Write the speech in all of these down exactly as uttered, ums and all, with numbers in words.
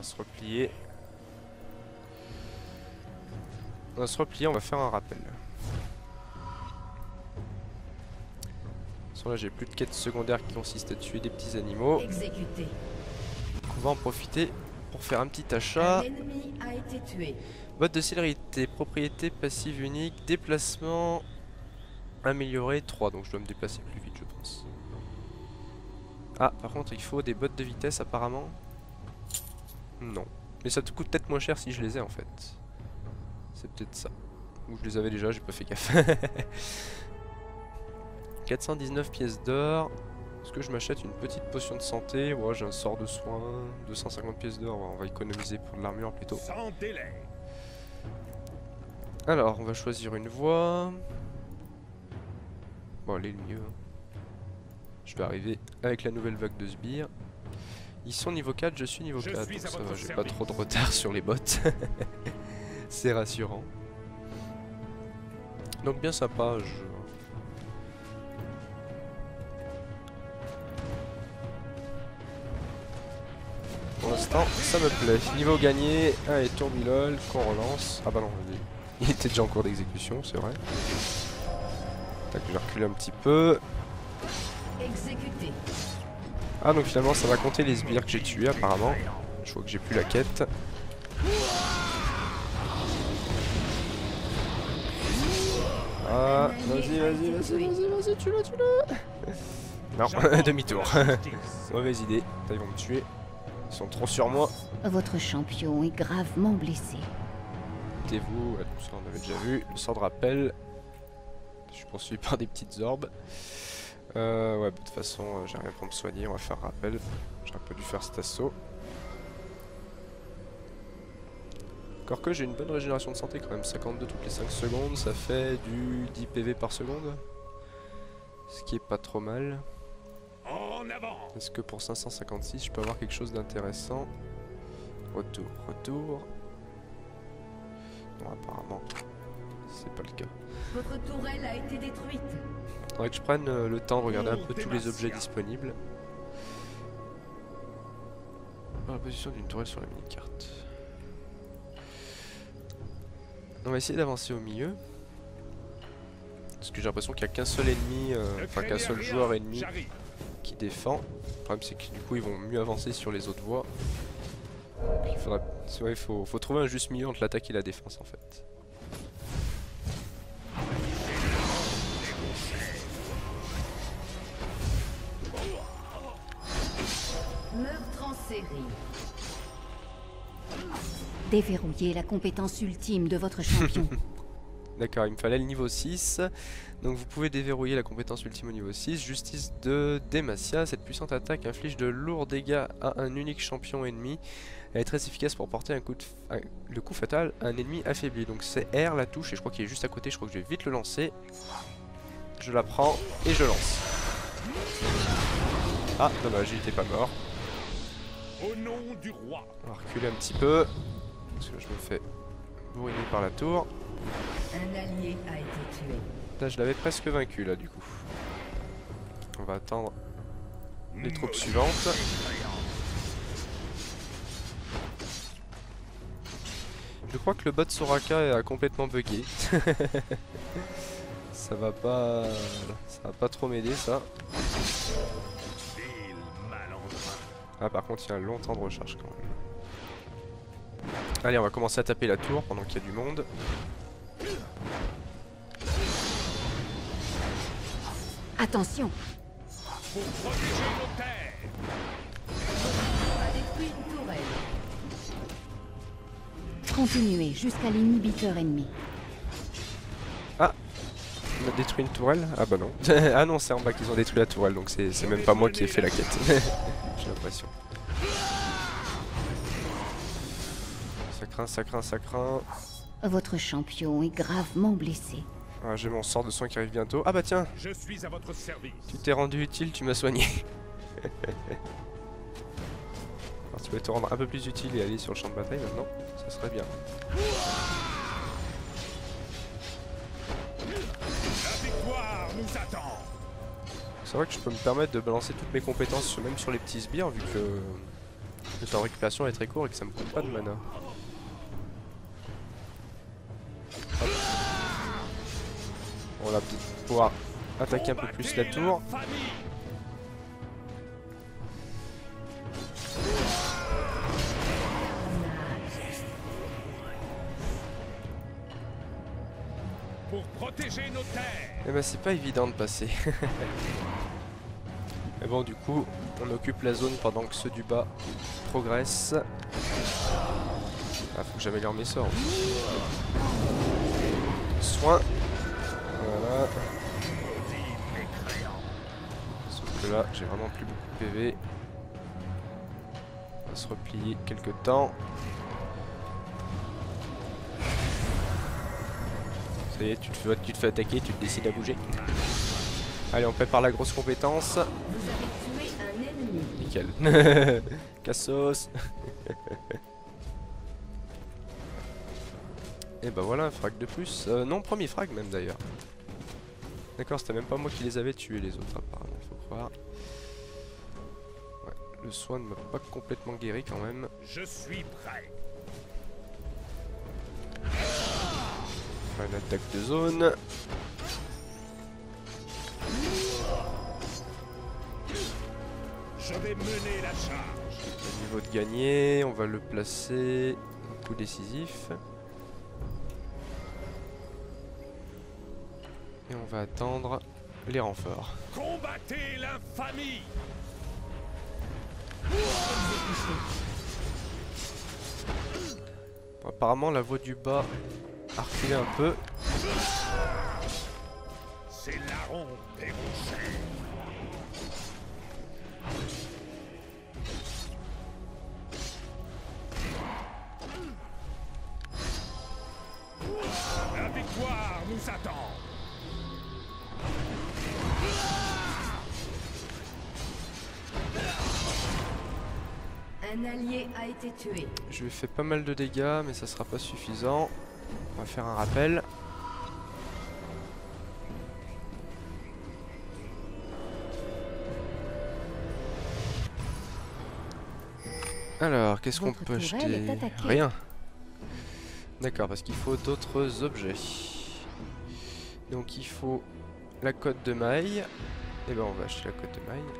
va se replier. On va se replier, on va faire un rappel. Là j'ai plus de quête secondaire qui consiste à tuer des petits animaux. Exécuté. On va en profiter pour faire un petit achat. Un ennemi a été tué. Botte de célérité, propriété passive unique, déplacement amélioré trois, donc je dois me déplacer plus vite je pense. Ah par contre il faut des bottes de vitesse apparemment. Non. Mais ça te coûte peut-être moins cher si je les ai en fait. C'est peut-être ça. Ou je les avais déjà, j'ai pas fait gaffe. quatre cent dix-neuf pièces d'or. Est-ce que je m'achète une petite potion de santé? Ouais, j'ai un sort de soin. deux cent cinquante pièces d'or. On va économiser pour de l'armure plutôt. Sans délai. Alors, on va choisir une voie. Bon, elle est le mieux. Je vais arriver avec la nouvelle vague de sbires. Ils sont niveau quatre, je suis niveau Je quatre. suis Donc à ça votre va, j'ai pas service. trop de retard sur les bottes. C'est rassurant. Donc bien sympa. Je... Pour l'instant, ça me plaît. Niveau gagné, allez, tourbilol, qu'on relance. Ah bah non, il était déjà en cours d'exécution, c'est vrai. Tac, je vais reculer un petit peu. Exécuté. Ah, donc finalement, ça va compter les sbires que j'ai tués, apparemment. Je vois que j'ai plus la quête. Ah, vas-y, vas-y, vas-y, vas-y, vas-y, tue-le, tue-le. Non, demi-tour. Mauvaise idée. Ils vont me tuer. Ils sont trop sur moi. Votre champion est gravement blessé. Mettez-vous, ouais, tout ça on avait déjà vu. Le sort de rappel. Je suis poursuivi par des petites orbes. Euh, ouais, de toute façon, euh, j'ai rien pour me soigner. On va faire rappel. J'aurais pas dû faire cet assaut. Encore que j'ai une bonne régénération de santé quand même. cinquante-deux toutes les cinq secondes. Ça fait du dix P V par seconde. Ce qui est pas trop mal. En avant. Est-ce que pour cinq cent cinquante-six, je peux avoir quelque chose d'intéressant? Retour, retour. Non, apparemment, c'est pas le cas. Votre tourelle a été détruite. Faudrait que je prenne euh, le temps de regarder un peu tous les objets disponibles. Dans la position d'une tourelle sur la mini-carte. On va essayer d'avancer au milieu. Parce que j'ai l'impression qu'il n'y a qu'un seul ennemi, euh, Ne enfin qu'un craignez seul rien, joueur ennemi j'arrive. qui défend. Le problème c'est que du coup ils vont mieux avancer sur les autres voies. Il faudra... ouais, faut, faut trouver un juste milieu entre l'attaque et la défense en fait. Meurtre en série. Déverrouillez la compétence ultime de votre champion. D'accord, il me fallait le niveau six. Donc vous pouvez déverrouiller la compétence ultime au niveau six. Justice de Demacia. Cette puissante attaque inflige de lourds dégâts à un unique champion ennemi. Elle est très efficace pour porter un coup de un... le coup fatal à un ennemi affaibli. Donc c'est R la touche et je crois qu'il est juste à côté. Je crois que je vais vite le lancer. Je la prends et je lance. Ah dommage, il était pas mort. Au nom du roi. On va reculer un petit peu. Parce que je me fais bourriner par la tour. Un allié a été tué. Là je l'avais presque vaincu là du coup. On va attendre les troupes suivantes. Je crois que le bot Soraka a complètement bugué. Ça va pas... Ça va pas trop m'aider ça. Vil malandrin. Ah par contre il y a un long temps de recharge quand même. Allez on va commencer à taper la tour pendant qu'il y a du monde. Attention, Pour protéger nos terres. A détruit une tourelle. continuez jusqu'à l'inhibiteur ennemi. On a détruit une tourelle? Ah bah non. Ah non, c'est en bas qu'ils ont détruit la tourelle, donc c'est même pas moi qui ai fait la quête. J'ai l'impression. Ça craint, ça craint, ça craint. Votre champion est gravement blessé. Ah, j'ai mon sort de soin qui arrive bientôt. Ah bah tiens, Je suis à votre service. tu t'es rendu utile, tu m'as soigné. Alors tu peux te rendre un peu plus utile et aller sur le champ de bataille maintenant, ça serait bien. La victoire nous attend. C'est vrai que je peux me permettre de balancer toutes mes compétences, même sur les petits sbires, vu que Le temps de récupération est très court et que ça me coûte pas de mana. Hop. On va peut-être pouvoir attaquer un peu plus la tour. Pour protéger nos terres. Eh ben c'est pas évident de passer. Mais bon du coup on occupe la zone pendant que ceux du bas progressent. Ah faut que j'améliore mes sorts. Soin. Voilà. Sauf que là j'ai vraiment plus beaucoup de P V. On va se replier quelques temps. Ça y est, tu te fais, tu te fais attaquer, tu te décides à bouger. Allez, on prépare la grosse compétence. Vous avez tué un ennemi. Nickel. Cassos. Et bah voilà, un frag de plus. Euh, non, premier frag même d'ailleurs. D'accord, c'était même pas moi qui les avais tués les autres apparemment, faut croire. Ouais, le soin ne m'a pas complètement guéri quand même. Je suis prêt. Une attaque de zone. Je vais mener la charge. Au niveau de gagner, on va le placer au coup décisif. Et on va attendre les renforts. Combattez l'infamie. Bon, apparemment la voie du bas a reculé un peu. C'est Larron Péronchet. La victoire nous attend. Un allié a été tué. Je lui ai fait pas mal de dégâts mais ça sera pas suffisant. On va faire un rappel. Alors, qu'est-ce qu'on Votre peut tourelle est acheter? attaquée. Rien. D'accord, parce qu'il faut d'autres objets. Donc il faut la cotte de maille. Et ben on va acheter la cotte de maille.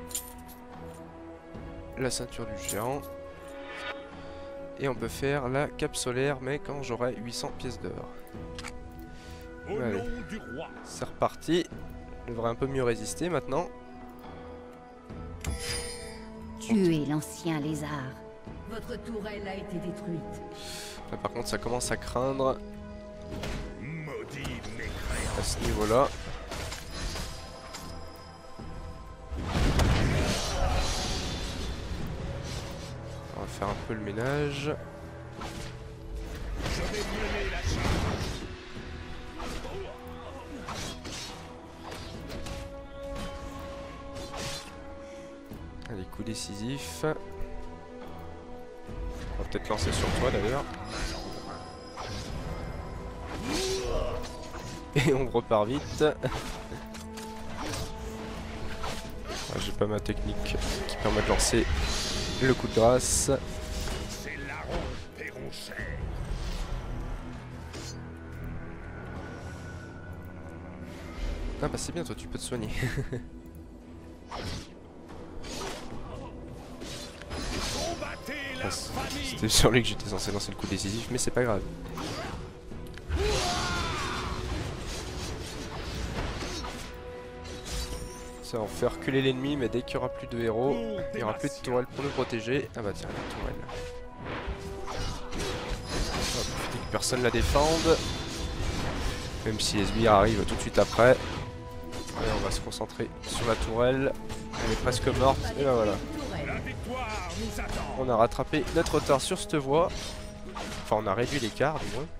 La ceinture du géant. Et on peut faire la cape solaire, mais quand j'aurai huit cents pièces d'or. Au Allez. nom du roi. C'est reparti. Je devrais un peu mieux résister maintenant. Tuez l'ancien lézard. Votre tourelle a été détruite. Là par contre ça commence à craindre Maudit mécréant. à ce niveau-là. On va faire un peu le ménage. Je vais mener la charge. Allez, coup décisif. On va peut-être lancer sur toi d'ailleurs. Et on repart vite. Ah, j'ai pas ma technique qui permet de lancer le coup de grâce. C'est Larron Péronchet. Ah bah c'est bien, toi tu peux te soigner. Combattez Ah, l'infamie. C'était sur lui que j'étais censé lancer le coup décisif, mais c'est pas grave. Ça va faire reculer l'ennemi, mais dès qu'il y aura plus de héros, il y aura plus de tourelles pour nous protéger. Ah bah tiens, la tourelle. Hop, dès que personne la défende. Même si les sbires arrivent tout de suite après. Allez, on va se concentrer sur la tourelle. Elle est presque morte, et bah voilà. La victoire nous attend. On a rattrapé notre retard sur cette voie. Enfin, on a réduit l'écart, du moins.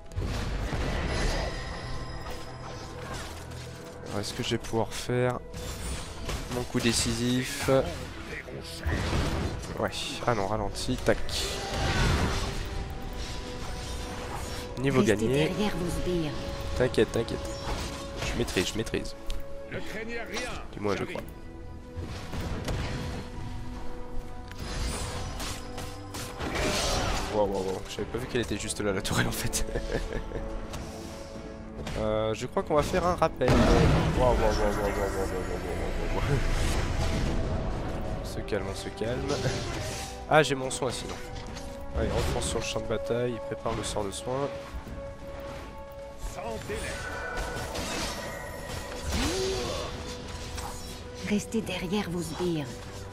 Alors, est-ce que je vais pouvoir faire mon coup décisif? Ouais. Ah non, ralenti. Tac. Niveau Restez gagné. derrière vos sbires. T'inquiète, t'inquiète. Je maîtrise, je maîtrise. Ne craignez rien. Du moins, je j'arrive. crois. Waouh, waouh, waouh. J'avais pas vu qu'elle était juste là, la tourelle en fait. euh, je crois qu'on va faire un rappel. Waouh, waouh, waouh, waouh, waouh, waouh, waouh, waouh, waouh. On se calme, on se calme. Ah, j'ai mon soin sinon. Allez, renfonce sur le champ de bataille, prépare le sort de soin. Sans délai. Restez derrière vos sbires.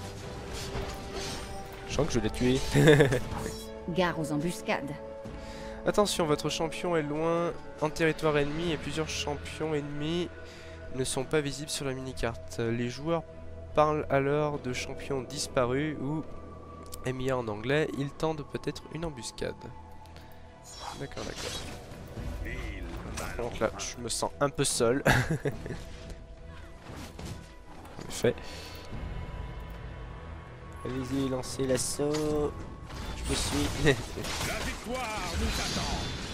Je sens que je l'ai tué. Gare aux embuscades. Attention, votre champion est loin en territoire ennemi et plusieurs champions ennemis ne sont pas visibles sur la mini-carte. Les joueurs parlent alors de champions disparus ou M I A en anglais. Ils tendent peut-être une embuscade. D'accord, d'accord. Donc là, je me sens un peu seul. En effet. Allez-y, lancez l'assaut. Je vous suis. La victoire nous attend.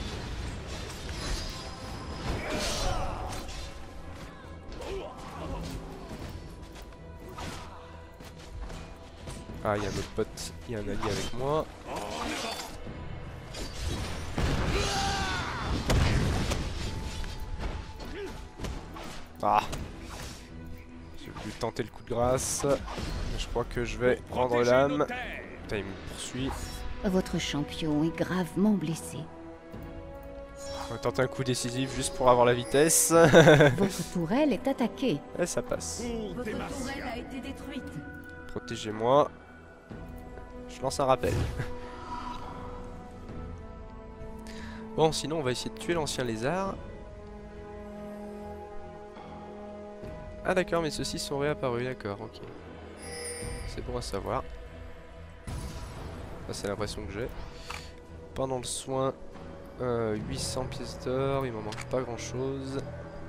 Ah, il y a notre pote, il y a un allié avec moi. Ah, j'ai voulu tenter le coup de grâce. Je crois que je vais prendre l'âme. Putain, il me poursuit. Votre champion est gravement blessé. On va tenter un coup décisif juste pour avoir la vitesse. Votre tourelle est attaquée. Et ça passe. Pour Votre Demacia. tourelle a été détruite. Protégez-moi. Je lance un rappel. Bon, sinon on va essayer de tuer l'ancien lézard. Ah d'accord, mais ceux-ci sont réapparus, d'accord, ok. C'est bon à savoir. Ça c'est l'impression que j'ai. Pendant le soin, euh, huit cents pièces d'or, il m'en manque pas grand-chose.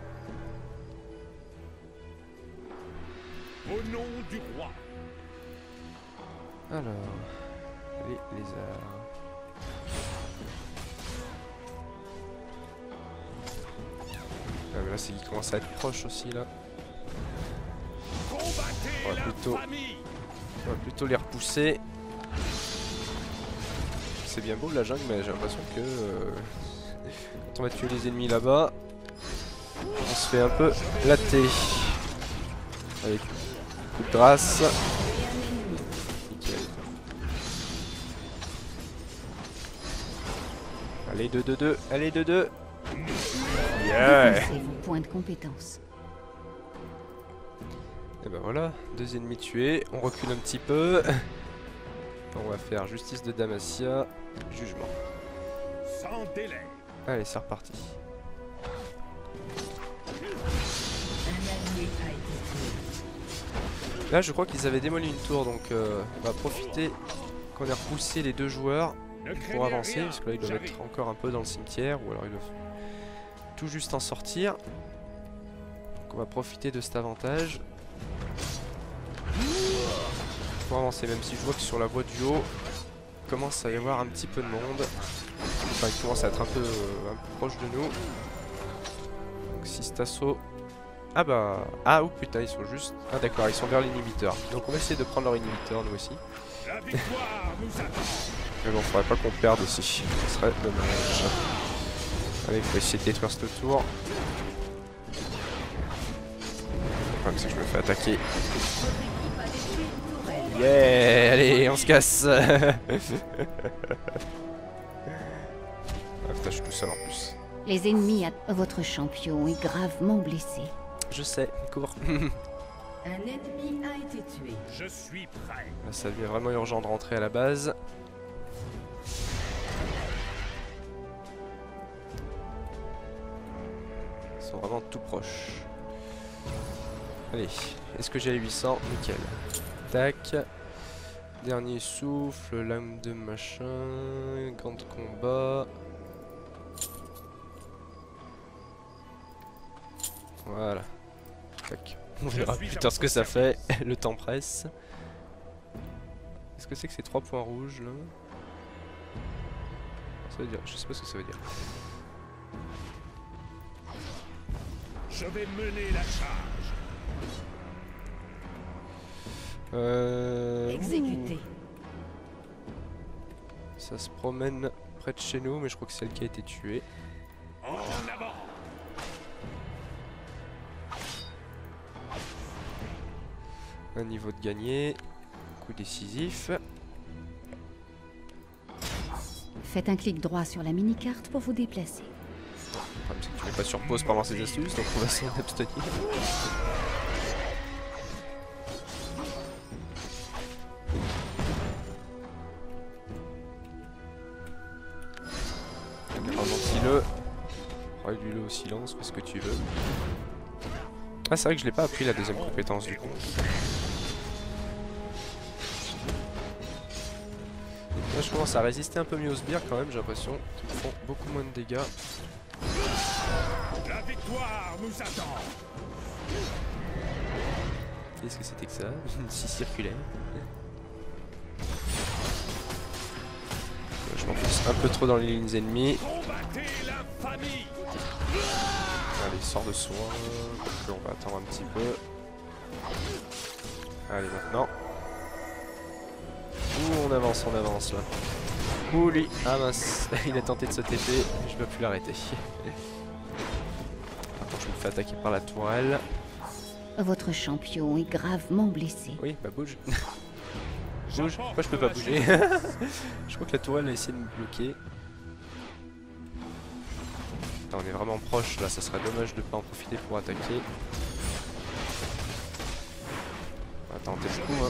Au nom du roi. Alors, les lézards. Ah mais là c'est qu'il commence à être proche aussi là. Combattez On va la plutôt- famille. On va plutôt les repousser. C'est bien beau la jungle, mais j'ai l'impression que euh, quand on va tuer les ennemis là-bas, on se fait un peu latter. Avec coup de grâce. Nickel. Allez, deux deux deux, allez deux deux. Yeah. Dépensez vos points de compétence. Et ben voilà, deux ennemis tués, on recule un petit peu. On va faire justice de Demacia, jugement. Sans délai. Allez, c'est reparti. Un allié a été tué. Là, je crois qu'ils avaient démoli une tour, donc euh, on va profiter qu'on ait repoussé les deux joueurs Ne pour craignez avancer, rien, parce que là, ils doivent j'arrive. être encore un peu dans le cimetière, ou alors ils doivent tout juste en sortir. Donc on va profiter de cet avantage pour avancer, même si je vois que sur la voie du haut, il commence à y avoir un petit peu de monde. Enfin, il commence à être un peu, euh, un peu proche de nous. Donc si cet assaut... Ah bah... Ah, oh putain, ils sont juste... Ah d'accord, ils sont vers l'inhibiteur. Donc on va essayer de prendre leur inhibiteur, nous aussi. La victoire nous attend. Mais bon, faudrait pas qu'on perde aussi. Ce serait dommage. Allez, il faut essayer de détruire cette tour. Le problème, c'est que je me fais attaquer. Yeah, allez, on se casse. Ah putain, je suis tout seul en plus. Les ennemis à votre champion est gravement blessé. Je sais, cours. Un ennemi a été tué. Je suis prêt. Là, ça devient vraiment urgent de rentrer à la base. Ils sont vraiment tout proches. Allez, est-ce que j'ai les huit cents? Nickel. Tac. Dernier souffle, lame de machin, gant de combat. Voilà. Tac. On verra plus tard ce que ça fait. Le temps presse. Qu'est-ce que c'est que ces trois points rouges là? Ça veut dire, je sais pas ce que ça veut dire. Je vais mener la charge. Euh... Exécuté. ouh. Ça se promène près de chez nous, mais je crois que c'est elle qui a été tuée. En avant. Un niveau de gagné. Coup décisif. Faites un clic droit sur la mini-carte pour vous déplacer. Le problème c'est que tu mets pas sur pause pendant ces astuces, donc on va s'en abstenir. Ralentis-le. Réduis-le au silence, fais ce que tu veux. Ah, c'est vrai que je l'ai pas appris la deuxième compétence du coup. Là je commence à résister un peu mieux aux sbires quand même, j'ai l'impression qu'ils font beaucoup moins de dégâts. La victoire nous attend. Qu'est-ce que c'était que ça? Une scie circulaire. Je m'enfonce un peu trop dans les lignes ennemies. Combattez l'infamie. Allez, sors de soin. On va attendre un petit peu. Allez, maintenant. Ouh, on avance, on avance là. Ouh, lui. Ah mince, il a tenté de se T P. Je ne peux plus l'arrêter. Attends, je me fais attaquer par la tourelle. Votre champion est gravement blessé. Oui, bah bouge. Bouge. Pourquoi je peux pas bouger? Je crois que la tourelle a essayé de me bloquer. Là, on est vraiment proche, là, ça serait dommage de pas en profiter pour attaquer. On va tenter le coup, hein.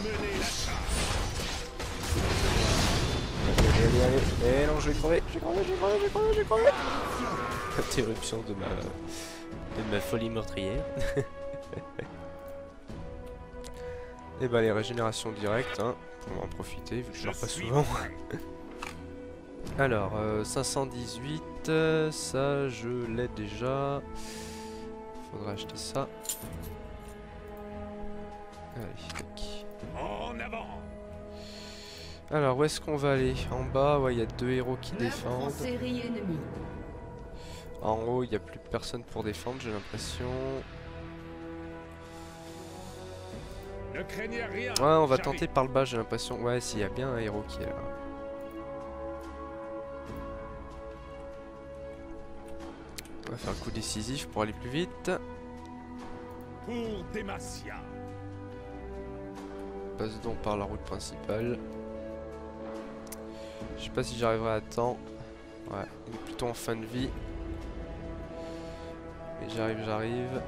Allez, allez, allez, allez. Eh non, je vais crever, j'ai crevé, j'ai crevé, j'ai crevé, j'ai crevé. Interruption de ma, de ma folie meurtrière. Et bah les régénérations directes, hein, pour en profiter vu que je ne pas souvent. Alors, euh, cinq cent dix-huit, euh, ça je l'ai déjà. Faudra acheter ça. Allez, tac. En avant. Alors, où est-ce qu'on va aller? En bas, ouais, il y a deux héros qui Neuf défendent. en série ennemie. En haut, il n'y a plus personne pour défendre, j'ai l'impression. Ne craignez rien. Ouais, on va j'arrive. tenter par le bas, j'ai l'impression. Ouais, s'il y a bien un héros qui est là. On va faire un coup décisif pour aller plus vite. Pour Demacia. Passe donc par la route principale. Je sais pas si j'arriverai à temps. Ouais, il est plutôt en fin de vie. Mais j'arrive, j'arrive.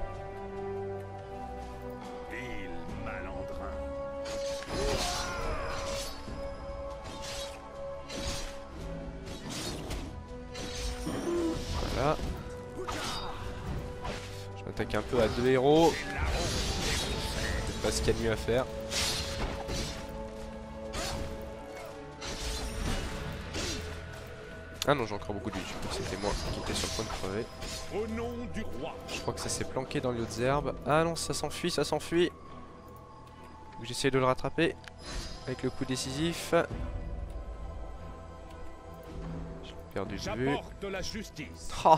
Vil malandrin. Voilà. Je m'attaque un peu à deux héros. C'est pas ce qu'il y a de mieux à faire. Ah non, j'ai encore beaucoup de vie. C'était moi qui étais sur le point de crever. Au nom du roi. Je crois que ça s'est planqué dans les hautes herbes. Ah non, ça s'enfuit, ça s'enfuit. J'essaie de le rattraper avec le coup décisif. J'ai perdu de vue. J'apporte la justice. Ah,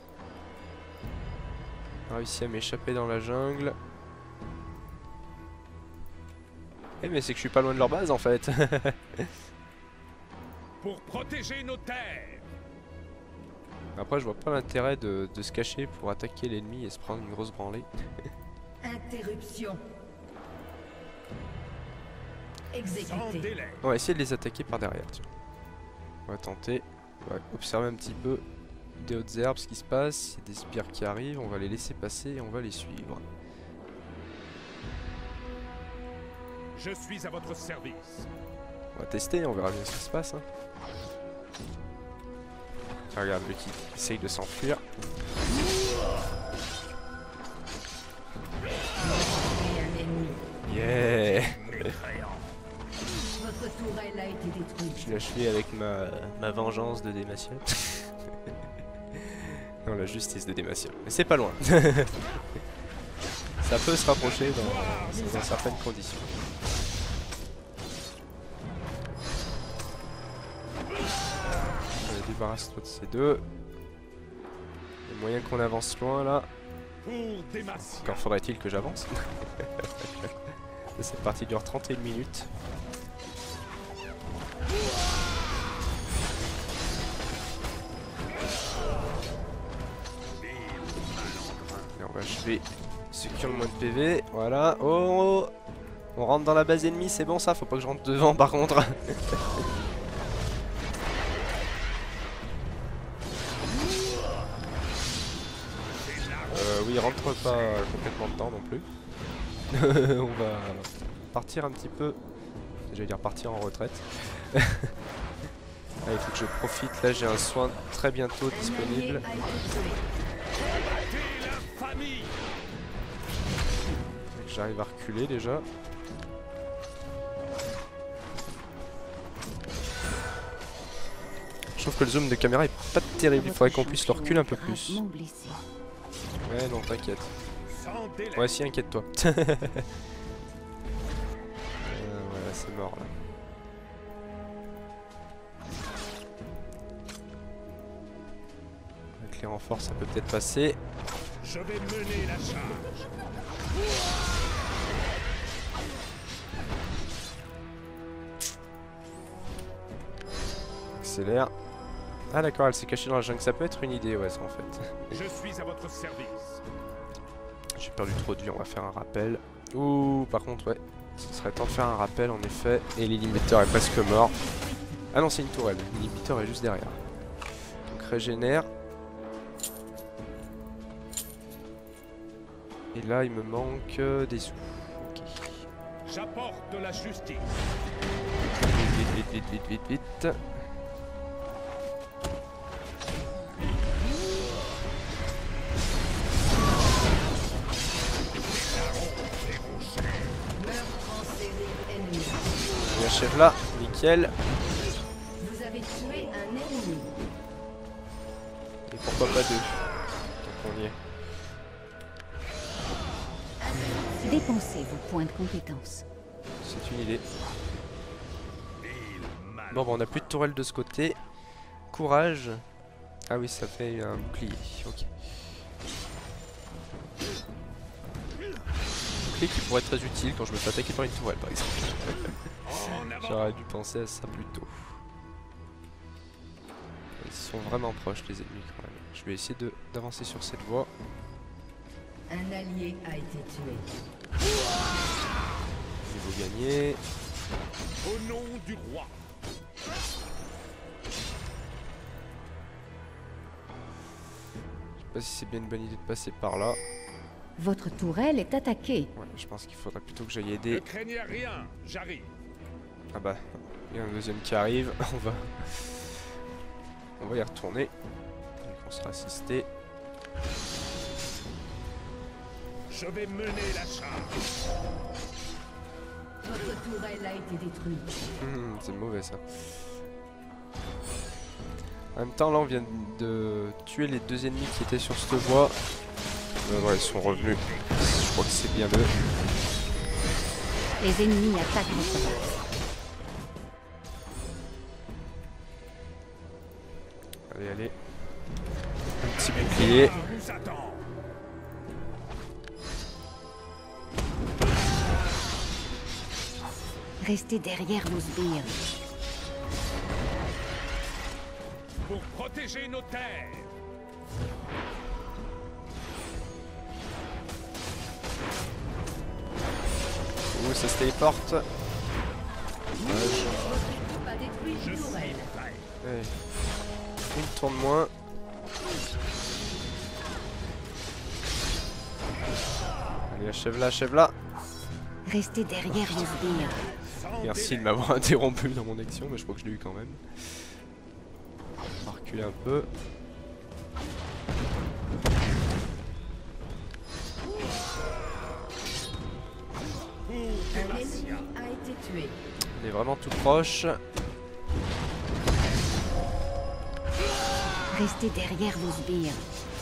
j'ai réussi à m'échapper dans la jungle. Eh mais c'est que je suis pas loin de leur base en fait. Pour protéger nos terres. Après je vois pas l'intérêt de, de se cacher pour attaquer l'ennemi et se prendre une grosse branlée. Interruption. Sans Exécuté. délai. On va essayer de les attaquer par derrière, tiens. On va tenter. On va observer un petit peu des hautes herbes ce qui se passe. Il y a des sbires qui arrivent, on va les laisser passer et on va les suivre. Je suis à votre service. On va tester, on verra bien ce qui se passe. Hein. Ah, regarde, lui qui essaye de s'enfuir. Et un ennemi. Yeah. Votre tourelle a été détruite. Je l'ai achevé avec ma, ma vengeance de Demacia. Non, la justice de Demacia. Mais c'est pas loin. Ça peut se rapprocher dans, dans certaines conditions. Allez, débarrasse-toi de ces deux. Il y a moyen qu'on avance loin là. Pour Demacia. Encore faudrait-il que j'avance. Cette partie dure trente et une minutes. Je vais ceux qui ont le moins de P V. Voilà. Oh, on rentre dans la base ennemie, c'est bon ça. Faut pas que je rentre devant par contre. euh, oui, rentre pas complètement dedans non plus. On va partir un petit peu. J'allais dire partir en retraite. Ah, il faut que je profite. Là, j'ai un soin très bientôt disponible. J'arrive à reculer déjà. Je trouve que le zoom de caméra est pas terrible. Il faudrait qu'on puisse le reculer un peu plus. Ouais, non, t'inquiète. Ouais, si, inquiète-toi. euh, voilà, c'est mort là. Avec les renforts, ça peut peut-être passer. Je vais mener la charge. Accélère. Ah d'accord, elle s'est cachée dans la jungle. Ça peut être une idée, ouais, ça en fait. Je suis à votre service. J'ai perdu trop de vie, on va faire un rappel. Ouh, par contre, ouais, ce serait temps de faire un rappel en effet. Et l'inhibiteur est presque mort. Ah non, c'est une tourelle. L'inhibiteur est juste derrière. Donc régénère. Et là, il me manque euh, des sous. Ok. J'apporte de la justice. Vite, vite, vite, vite, vite, vite, vite. On achève là, nickel. Vous avez tué un ennemi. Et pourquoi pas deux? Donc on y est. Dépensez vos points de compétence. C'est une idée. Bon, bah on a plus de tourelle de ce côté. Courage. Ah oui, ça fait un bouclier. Ok. Bouclier qui pourrait être très utile quand je me fais attaquer par une tourelle, par exemple. J'aurais dû penser à ça plus tôt. Ils sont vraiment proches, les ennemis, quand même. Je vais essayer de d'avancer sur cette voie. Un allié a été tué. Niveau gagné. Au nom du roi. Je sais pas si c'est bien une bonne idée de passer par là. Votre tourelle est attaquée. Ouais, je pense qu'il faudrait plutôt que j'aille Ne aider. craignez rien, j'arrive. Ah bah, il y a un deuxième qui arrive. On va, on va y retourner. Donc on sera assisté. Je vais mener la charge. Votre tourelle a été détruite. Hum, c'est mauvais ça. En même temps, là, on vient de tuer les deux ennemis qui étaient sur cette voie. Euh, ouais, ils sont revenus. Je crois que c'est bien eux. Les ennemis attaquent votre base. Allez, allez. Un petit bouclier. Je vous attends. Restez derrière vos sbires. Pour protéger nos terres. Ouh, ça se téléporte. Votre équipe a détruit Je une suis tourelle. prêt. Ouais. Une tourne moins. Allez, achève-la, achève-la. Restez derrière vos sbires. Sans Merci de délai. m'avoir interrompu dans mon action, mais je crois que je l'ai eu quand même. On va reculer un peu. Pour Un Demacia. ennemi a été tué. On est vraiment tout proche. Restez derrière vos sbires.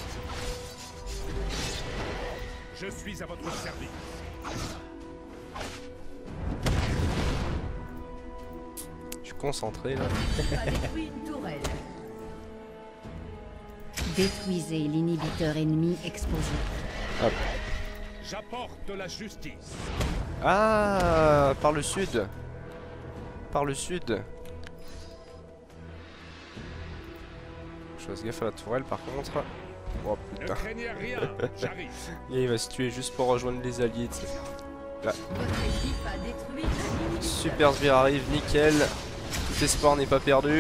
Je suis à votre service. Je suis concentré là. A détruit une tourelle. Détruisez l'inhibiteur ennemi exposé. Hop. J'apporte de la justice. Ah, par le sud. Par le sud. Je fasse gaffe à la tourelle par contre. Oh Ne putain. craignez rien, j'arrive. Et il va se tuer juste pour rejoindre les alliés. T'sais. Là. Votre équipe a détruit un inhibiteur. Super Sbire arrive, nickel. Tout espoir n'est pas perdu.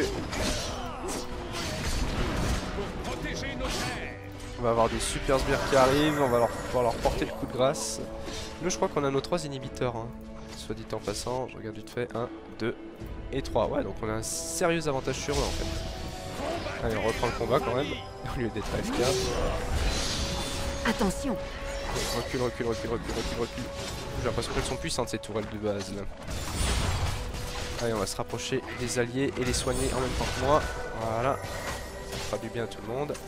Protégez nos terres. On va avoir des Super Sbires qui arrivent, on va leur, pouvoir leur porter le coup de grâce. Nous je crois qu'on a nos trois inhibiteurs. Hein. Soit dit en passant, je regarde vite fait. un, deux et trois. Ouais, donc on a un sérieux avantage sur eux en fait. Allez, on reprend le combat quand même, au lieu d'être A F K. Attention, Recule, recule, recule, recule, recule, recule. J'ai l'impression qu'elles sont puissantes ces tourelles de base là. Allez, on va se rapprocher des alliés et les soigner en même temps que moi. Voilà. Ça fera du bien à tout le monde.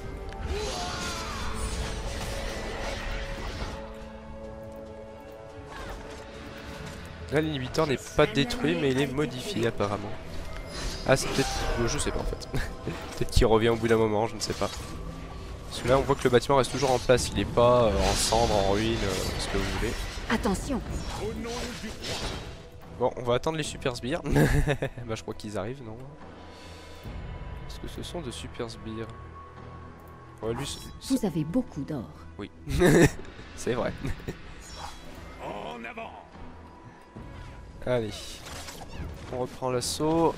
Là, l'inhibiteur n'est pas détruit, mais il est modifié apparemment. Ah, c'est peut-être... Je sais pas en fait. Peut-être qu'il revient au bout d'un moment, je ne sais pas. Parce que là, on voit que le bâtiment reste toujours en place. Il n'est pas euh, en cendres, en ruine, euh, ce que vous voulez. attention. Au nom du roi. Bon, on va attendre les super sbires. Bah, je crois qu'ils arrivent, non? Est-ce que ce sont de super sbires? Ouais, lui, c'est- Vous avez beaucoup d'or. oui. C'est vrai. En avant. Allez. On reprend l'assaut.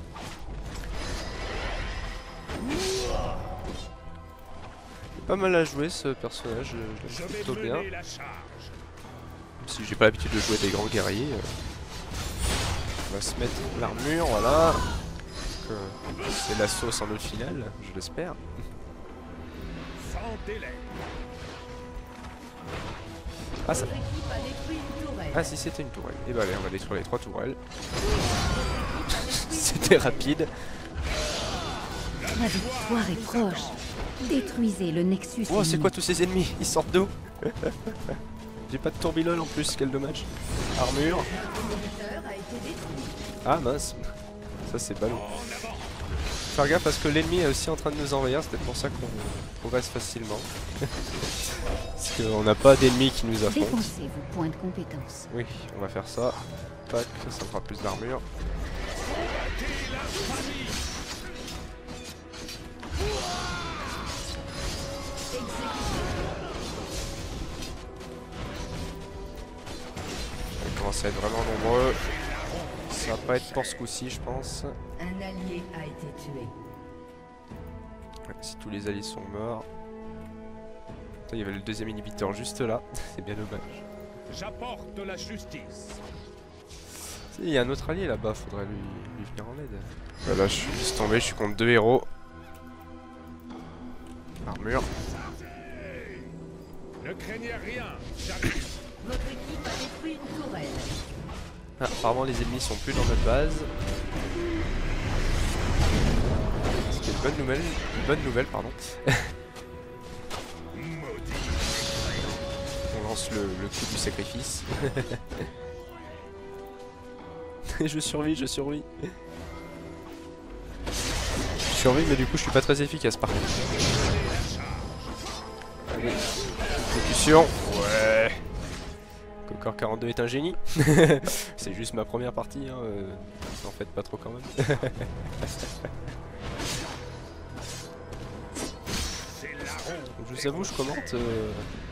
Pas mal à jouer ce personnage, je Je l'aime vais plutôt bien. mener la charge. Même si j'ai pas l'habitude de jouer des grands guerriers. euh. On va se mettre l'armure, voilà. Donc, euh, c'est l'assaut sans autre finale, je l'espère. Sans délai. Ah, ça... Votre équipe a détruit une tourelle. ah si c'était une tourelle. Et bah allez, on va détruire les trois tourelles. C'était rapide. La victoire est proche. Détruisez le Nexus. Oh, c'est ennemi. quoi tous ces ennemis? Ils sortent d'où? J'ai pas de tourbillon en plus, quel dommage. Armure. L'inhibiteur a été détruit. Ah mince. Ça c'est ballot. Faire gaffe parce que l'ennemi est aussi en train de nous envahir, c'est peut-être pour ça qu'on progresse facilement. Parce qu'on n'a pas d'ennemis qui nous affrontent. Dépensez vos points de compétence. Oui, on va faire ça. Tac, ça me fera plus d'armure. On va commencer à être vraiment nombreux. Ça va pas être pour ce coup-ci, je pense. Un allié a été tué. Ouais, si tous les alliés sont morts. Attends, il y avait le deuxième inhibiteur juste là. C'est bien dommage. J'apporte la justice. Si, il y a un autre allié là-bas, faudrait lui, lui venir en aide. Voilà, je suis juste tombé, je suis contre deux héros. Armure. Ne craignez rien, j'arrive. Votre équipe a détruit une tourelle. Ah, apparemment les ennemis sont plus dans notre base. C'est une bonne nouvelle, une bonne nouvelle pardon. On lance le, le coup du sacrifice. Je survis, je survis. Je survis mais du coup je suis pas très efficace par contre. Allez, exécution. Ouais. Cocor quarante-deux est un génie. C'est juste ma première partie, hein. euh, en fait pas trop quand même. Donc, je vous avoue, je commente euh,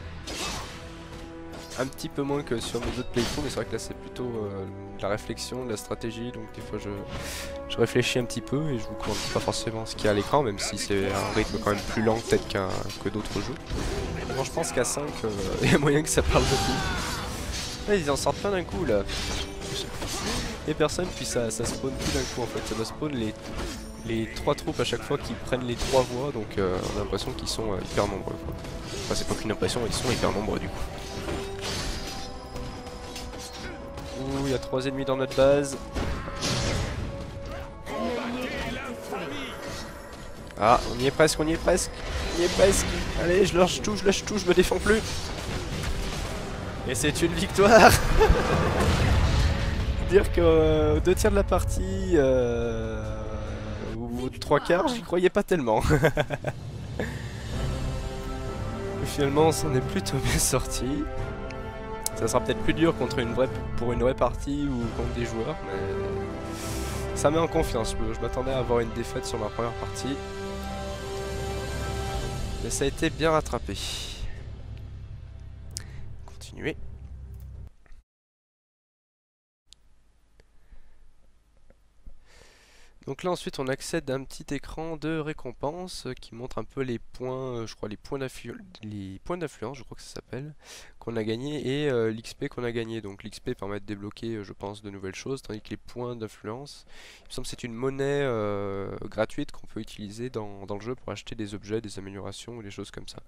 un petit peu moins que sur mes autres playthroughs, mais c'est vrai que là c'est plutôt euh, de la réflexion, de la stratégie, donc des fois je, je réfléchis un petit peu et je vous commente pas forcément ce qu'il y a à l'écran, même si c'est un rythme quand même plus lent peut-être qu'un que d'autres jeux. Bon, je pense qu'à cinq, euh, il y a moyen que ça parle beaucoup. Là, ils en sortent plein d'un coup là. Et personne, puis ça, ça spawn tout d'un coup en fait. Ça doit spawn les, les trois troupes à chaque fois qui prennent les trois voies, donc euh, on a l'impression qu'ils sont euh, hyper nombreux quoi. Enfin, c'est pas qu'une impression, ils sont hyper nombreux du coup. Ouh, il y a trois ennemis dans notre base. Ah, on y est presque, on y est presque. On y est presque. Allez, je lâche tout, je lâche tout, je me défends plus. Et c'est une victoire. Dire que euh, deux tiers de la partie, euh, ou trois quarts, j'y croyais pas tellement. Finalement, on s'en est plutôt bien sorti. Ça sera peut-être plus dur contre une vraie, pour une vraie partie ou contre des joueurs, mais ça met en confiance. Je, je m'attendais à avoir une défaite sur ma première partie. Mais ça a été bien rattrapé. Continuez. Donc là ensuite on accède à un petit écran de récompense qui montre un peu les points, euh, je crois les points d'influence, les points d'influence, je crois que ça s'appelle, qu'on a gagné et euh, l'X P qu'on a gagné. Donc l'X P permet de débloquer, euh, je pense, de nouvelles choses, tandis que les points d'influence, il me semble que c'est une monnaie euh, gratuite qu'on peut utiliser dans, dans le jeu pour acheter des objets, des améliorations ou des choses comme ça.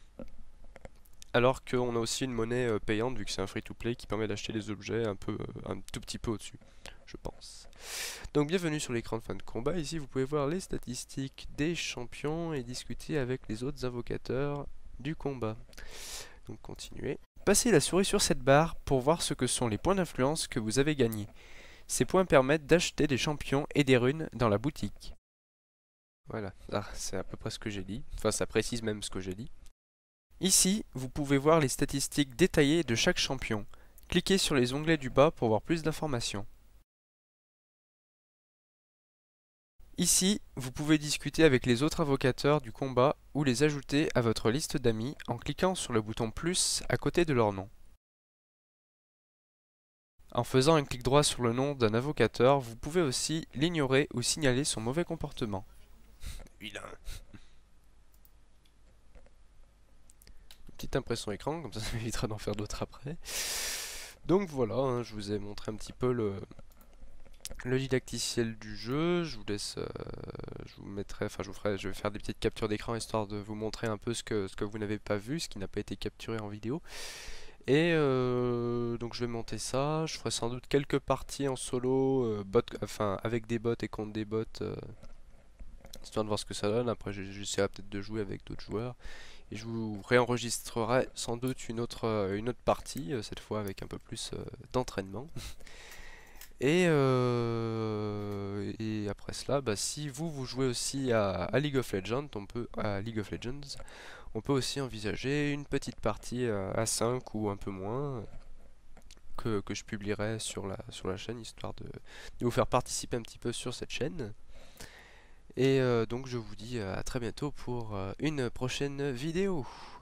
Alors qu'on a aussi une monnaie euh, payante vu que c'est un free-to-play qui permet d'acheter des objets un peu, euh, un tout petit peu au-dessus, je pense. Donc bienvenue sur l'écran de fin de combat. Ici vous pouvez voir les statistiques des champions et discuter avec les autres invocateurs du combat. Donc continuez. Passez la souris sur cette barre pour voir ce que sont les points d'influence que vous avez gagnés. Ces points permettent d'acheter des champions et des runes dans la boutique. Voilà, ah, c'est à peu près ce que j'ai dit. Enfin ça précise même ce que j'ai dit. Ici, vous pouvez voir les statistiques détaillées de chaque champion. Cliquez sur les onglets du bas pour voir plus d'informations. Ici, vous pouvez discuter avec les autres invocateurs du combat ou les ajouter à votre liste d'amis en cliquant sur le bouton plus à côté de leur nom. En faisant un clic droit sur le nom d'un invocateur, vous pouvez aussi l'ignorer ou signaler son mauvais comportement. Vilain. Petite impression écran, comme ça ça m'évitera d'en faire d'autres après. Donc voilà, hein, je vous ai montré un petit peu le, le didacticiel du jeu. Je vous laisse, euh, je vous mettrai, enfin je vous ferai, je vais faire des petites captures d'écran histoire de vous montrer un peu ce que, ce que vous n'avez pas vu, ce qui n'a pas été capturé en vidéo. Et euh, donc je vais monter ça, je ferai sans doute quelques parties en solo, euh, bot, enfin avec des bots et contre des bots, euh, histoire de voir ce que ça donne. Après j'essaierai peut-être de jouer avec d'autres joueurs. Et je vous réenregistrerai sans doute une autre, euh, une autre partie, euh, cette fois avec un peu plus euh, d'entraînement. Et, euh, et après cela, bah, si vous vous jouez aussi à, à League of Legends, on peut à League of Legends, on peut aussi envisager une petite partie euh, à cinq ou un peu moins que, que je publierai sur la, sur la chaîne, histoire de, de vous faire participer un petit peu sur cette chaîne. Et euh, donc je vous dis à très bientôt pour euh, une prochaine vidéo.